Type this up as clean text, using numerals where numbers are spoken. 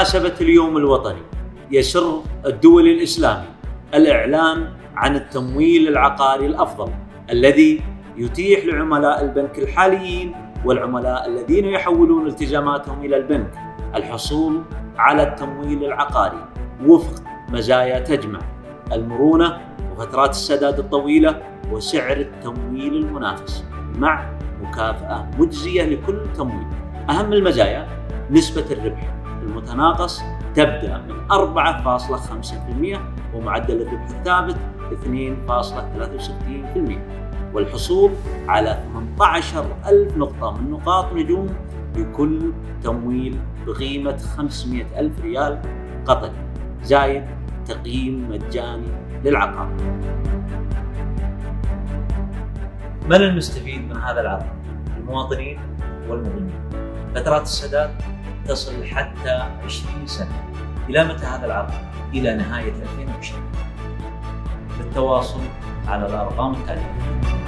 بمناسبة اليوم الوطني يسر الدول الإسلامي الإعلان عن التمويل العقاري الأفضل الذي يتيح لعملاء البنك الحاليين والعملاء الذين يحولون التزاماتهم إلى البنك الحصول على التمويل العقاري وفق مزايا تجمع المرونة وفترات السداد الطويلة وسعر التمويل المنافس مع مكافأة مجزية لكل تمويل. أهم المزايا نسبة الربح المتناقص تبدأ من 4.5% ومعدل الربح الثابت 2.63%، والحصول على 18,000 نقطة من نقاط نجوم لكل تمويل بقيمة 500,000 ريال قطري، زايد تقييم مجاني للعقار. من المستفيد من هذا العرض؟ المواطنين والمقيمين. فترات السداد تصل حتى 20 سنة. إلى متى هذا العرض؟ إلى نهاية 2020. للتواصل على الأرقام التالية.